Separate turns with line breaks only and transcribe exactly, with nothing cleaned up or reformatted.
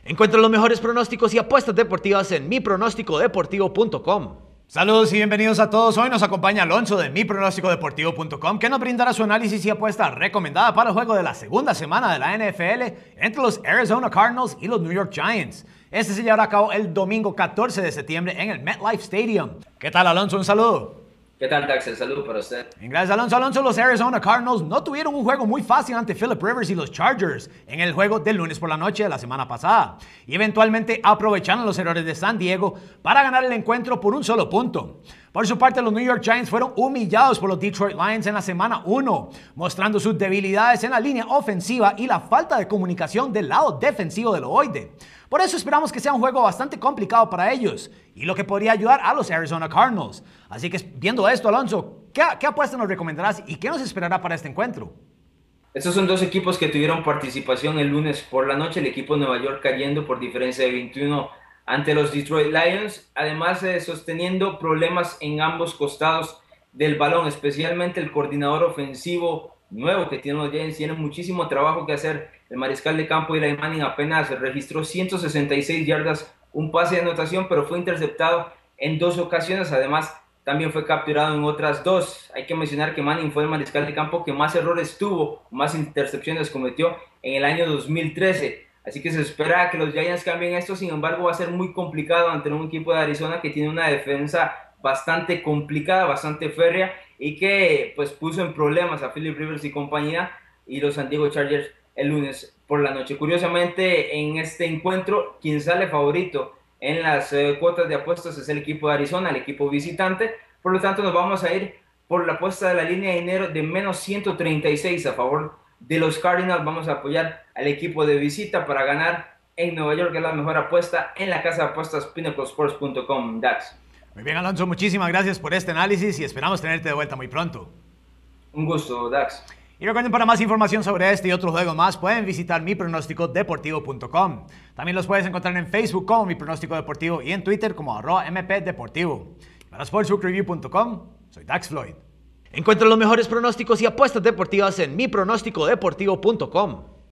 Encuentra los mejores pronósticos y apuestas deportivas en mi pronóstico deportivo punto com.
Saludos y bienvenidos a todos. Hoy nos acompaña Alonso de mi pronóstico deportivo punto com, que nos brindará su análisis y apuesta recomendada para el juego de la segunda semana de la N F L entre los Arizona Cardinals y los New York Giants. Este se llevará a cabo el domingo catorce de septiembre en el MetLife Stadium. ¿Qué tal, Alonso? Un saludo.
¿Qué tal, Dax? El saludo para usted.
Gracias, Alonso. Alonso, los Arizona Cardinals no tuvieron un juego muy fácil ante Philip Rivers y los Chargers en el juego del lunes por la noche de la semana pasada. Y eventualmente aprovecharon los errores de San Diego para ganar el encuentro por un solo punto. Por su parte, los New York Giants fueron humillados por los Detroit Lions en la semana uno, mostrando sus debilidades en la línea ofensiva y la falta de comunicación del lado defensivo del ovoide. Por eso esperamos que sea un juego bastante complicado para ellos y lo que podría ayudar a los Arizona Cardinals. Así que viendo esto, Alonso, ¿qué, qué apuesta nos recomendarás y qué nos esperará para este encuentro?
Estos son dos equipos que tuvieron participación el lunes por la noche. El equipo de Nueva York cayendo por diferencia de veintiuno ante los Detroit Lions, además de sosteniendo problemas en ambos costados del balón, especialmente el coordinador ofensivo nuevo que tienen los Giants. Tiene muchísimo trabajo que hacer. El mariscal de campo Eli Manning apenas registró ciento sesenta y seis yardas, un pase de anotación, pero fue interceptado en dos ocasiones. Además, también fue capturado en otras dos. Hay que mencionar que Manning fue el mariscal de campo que más errores tuvo, más intercepciones cometió en el año dos mil trece. Así que se espera que los Giants cambien esto. Sin embargo, va a ser muy complicado ante un equipo de Arizona que tiene una defensa bastante complicada, bastante férrea, y que pues puso en problemas a Philip Rivers y compañía y los San Diego Chargers el lunes por la noche. Curiosamente, en este encuentro, quien sale favorito en las eh, cuotas de apuestas es el equipo de Arizona, el equipo visitante. Por lo tanto, nos vamos a ir por la apuesta de la línea de dinero de menos ciento treinta y seis a favor de los Cardinals. Vamos a apoyar al equipo de visita para ganar en Nueva York, que es la mejor apuesta en la casa de apuestas pinnacle sports punto com. Dax.
Muy bien, Alonso, muchísimas gracias por este análisis y esperamos tenerte de vuelta muy pronto.
Un gusto, Dax.
Y recuerden, para más información sobre este y otros juegos más, pueden visitar mi pronóstico deportivo punto com. También los puedes encontrar en Facebook como Mi Pronóstico Deportivo y en Twitter como arroba M P Deportivo. Para sportsbook review punto com, soy Dax Floyd.
Encuentra los mejores pronósticos y apuestas deportivas en mi pronóstico deportivo punto com.